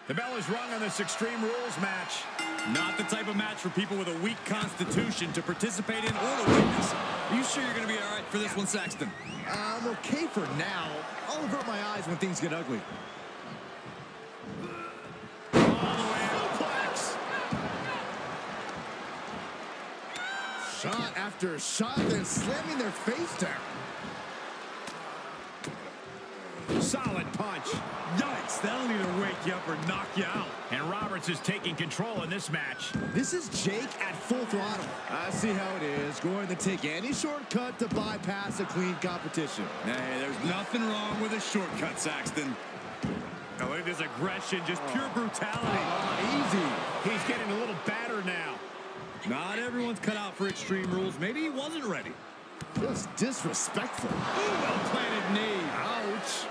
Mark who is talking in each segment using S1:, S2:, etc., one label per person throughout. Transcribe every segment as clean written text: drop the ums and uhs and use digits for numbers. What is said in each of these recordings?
S1: The bell is rung on this Extreme Rules match.
S2: Not the type of match for people with a weak constitution to participate in or to witness. Are you sure you're going to be all right for this one, Saxton?
S3: I'm okay for now. I'll avert my eyes when things get ugly.
S1: All the way suplex.
S3: Shot after shot, then slamming their face down.
S1: Solid punch.
S2: Yikes, that'll either wake you up or knock you out.
S1: And Roberts is taking control in this match.
S3: This is Jake at full throttle. I see how it is. Going to take any shortcut to bypass a clean competition.
S2: Hey, there's nothing wrong with a shortcut, Saxton.
S1: Oh, look at this aggression, just pure brutality.
S3: Easy.
S1: He's getting a little battered now.
S2: Not everyone's cut out for Extreme Rules. Maybe he wasn't ready.
S3: Just disrespectful.
S1: Ooh, well-planted knee.
S3: Ouch.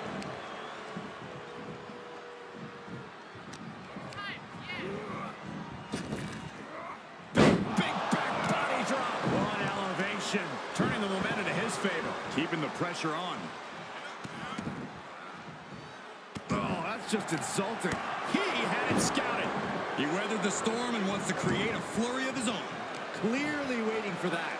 S1: Turning the momentum to his favor.
S2: Keeping the pressure on.
S1: Oh, that's just insulting. He had it scouted.
S2: He weathered the storm and wants to create a flurry of his own.
S3: Clearly waiting for that.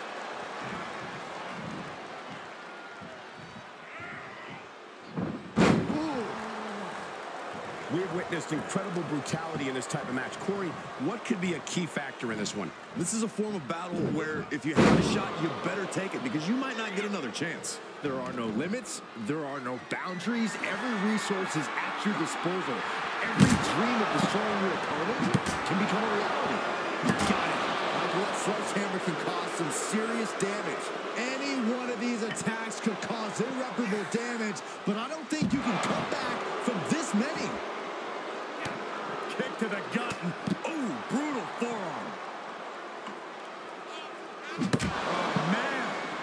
S4: We've witnessed incredible brutality in this type of match. Corey, what could be a key factor in this one?
S2: This is a form of battle where if you have a shot, you better take it because you might not get another chance.
S3: There are no limits. There are no boundaries. Every resource is at your disposal. Every dream of destroying your opponent can become a reality. Got it. Like what sledgehammer can cause some serious damage. Any one of these attacks could cause irreparable damage, but I don't think you can come back from this many.
S1: Kick to the gut. Ooh, brutal forearm. Oh, man.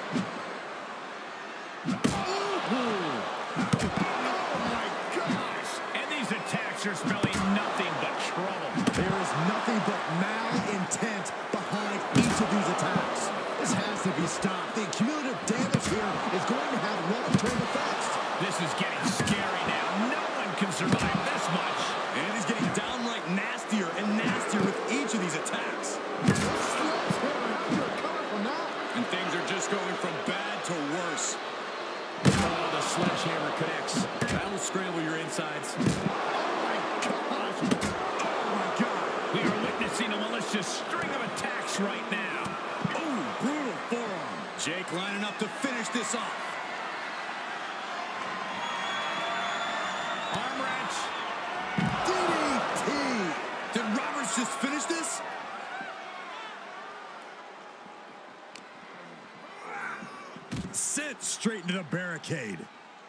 S3: Ooh. Oh, my gosh.
S1: And these attacks are spelling nothing but trouble.
S3: There is nothing but malintent behind each of these attacks. This has to be stopped. The cumulative damage here is going to have long-term effects.
S1: This is getting scary now. No one can survive this much.
S2: And he's getting downright nastier and nastier with each of these attacks. And things are just going from bad to worse.
S1: Oh, the sledgehammer connects.
S2: That'll scramble your insides.
S1: Oh, my gosh. Oh, my God. We are witnessing a malicious string of attacks right now.
S2: Ooh, brutal forearm. Jake lining up to finish this off.
S1: Arm wrench.
S3: DDT.
S2: Did Roberts just finish this? Sent straight into the barricade.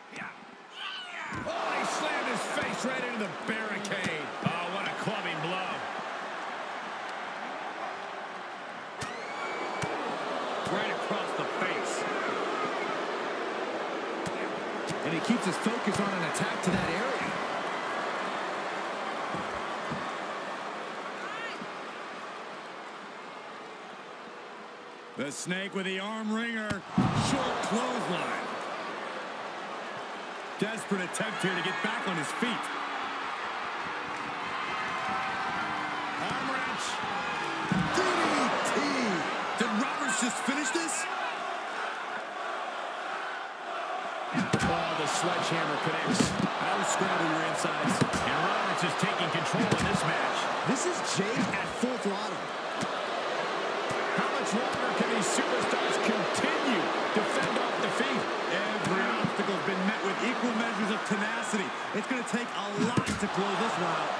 S1: Oh, he slammed his face right into the barricade. Oh, what a clubbing blow. Right across the face.
S3: And he keeps his focus on an attack to that area.
S2: The snake with the arm wringer. Short clothesline. Desperate attempt here to get back on his feet.
S1: Arm wrench.
S3: DDT.
S2: Did Roberts just finish this?
S1: Oh, the sledgehammer connects.
S2: That'll scramble your insides.
S1: And Roberts is taking control in this match.
S3: This is Jake at full throttle.
S1: How much longer can these superstars continue to fend off defeat?
S2: Every obstacle's been met with equal measures of tenacity. It's going to take a lot to close this one out.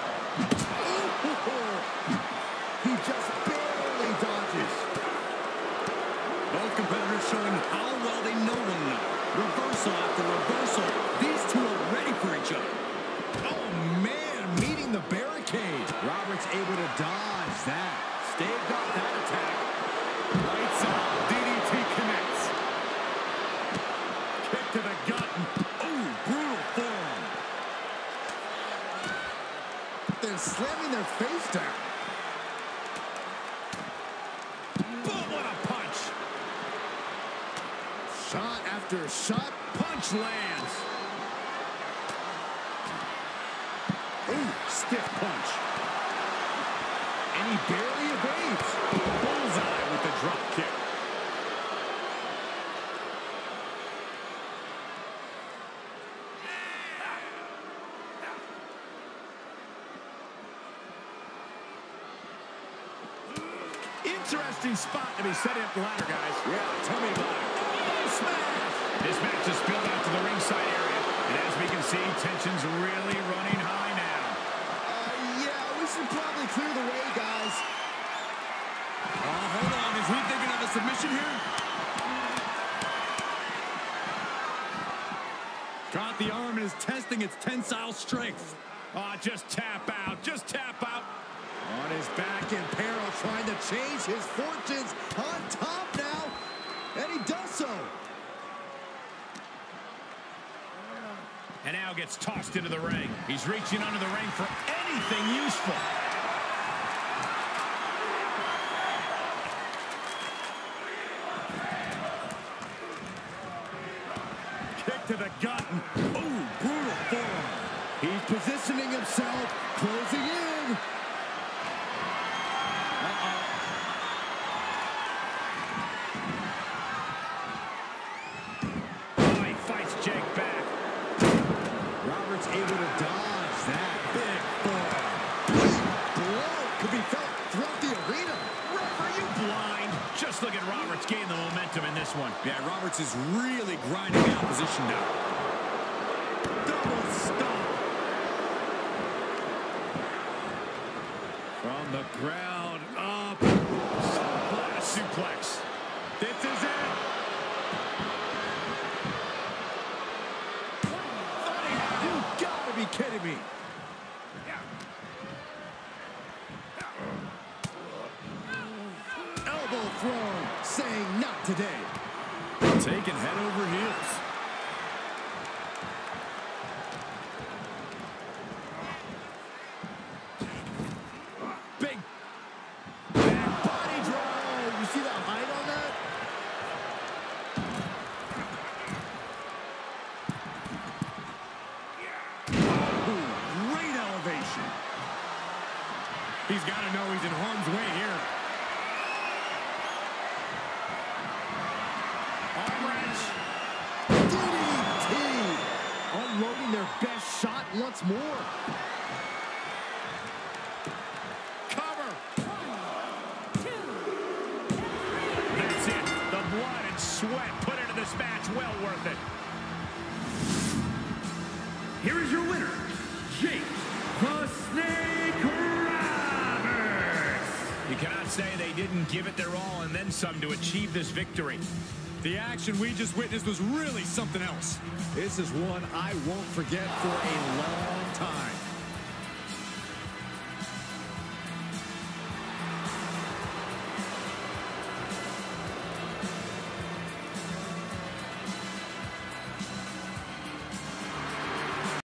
S3: He just barely dodges.
S2: Both competitors showing how well they know one another. Reversal after reversal. These two are ready for each other.
S3: Oh, man, meeting the barricade. Roberts able to dodge that. Staved off that attack.
S2: Lights out. DDT connects.
S1: Kick to the gut.
S2: Ooh, brutal forearm.
S3: Then slamming their face down.
S1: Boom, what a punch.
S3: Shot after shot.
S1: Punch lands.
S3: Ooh, stiff punch. And he barely evades. Bullseye with the drop kick.
S1: Interesting spot to be setting up the ladder, guys.
S3: Yeah, tell me about it. Oh, smash!
S1: This match has spilled out to the ringside area. And as we can see, tension's really running high now.
S3: Yeah, we should probably clear the way, guys.
S2: Hold on. Is he thinking of a submission here? Caught the arm and is testing its tensile strength.
S1: Oh, just tap out. Just tap out.
S3: On his back in peril, trying to change his fortunes. On top now, and he does so.
S1: And now gets tossed into the ring. He's reaching under the ring for anything useful.
S3: Kick to the gut. Ooh, brutal forearm. He's positioning himself, closing in.
S1: Oh, he fights Jake back.
S3: Roberts able to dodge that big forearm. Blow could be felt throughout the arena.
S1: Ref, are you blind? Just look at Roberts gain the momentum in this one.
S2: Yeah, Roberts is really grinding the opposition down.
S3: Double stomp. From the ground up.
S1: Suplex.
S3: This is it. You gotta be kidding me. Elbow thrown, saying not today.
S2: Taking head over heels.
S3: Big back body drive. You see the height on that? Ooh, great elevation.
S2: He's got to know he's in harm's way here.
S1: Arm wrench.
S3: DDT. Unloading their best shot once more.
S1: Cover. That's it. The blood and sweat put into this match. Well worth it.
S5: Here is your winner, Jake the Snake Roberts.
S1: You cannot say they didn't give it their all and then some to achieve this victory.
S2: The action we just witnessed was really something else.
S3: This is one I won't forget for a long time.